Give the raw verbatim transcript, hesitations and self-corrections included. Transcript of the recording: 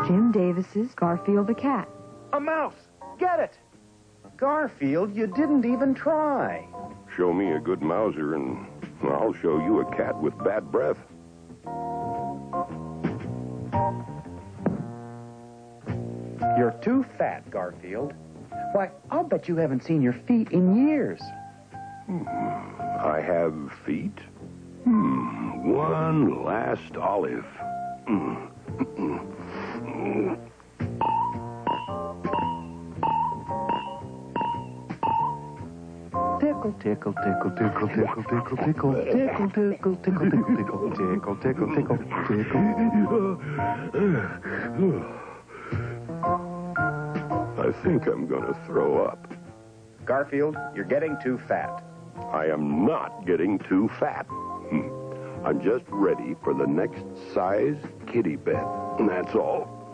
Jim Davis's Garfield the cat. A mouse! Get it! Garfield, you didn't even try. Show me a good mouser, and I'll show you a cat with bad breath. You're too fat, Garfield. Why, I'll bet you haven't seen your feet in years. Hmm. I have feet? Hmm. One last olive. Hmm. Tickle, tickle, tickle, tickle, tickle, tickle, tickle, tickle, tickle, tickle, tickle, tickle, tickle, tickle, tickle. I think I'm gonna throw up. Garfield, you're getting too fat. I am not getting too fat. Hmm. I'm just ready for the next size kitty bed. That's all.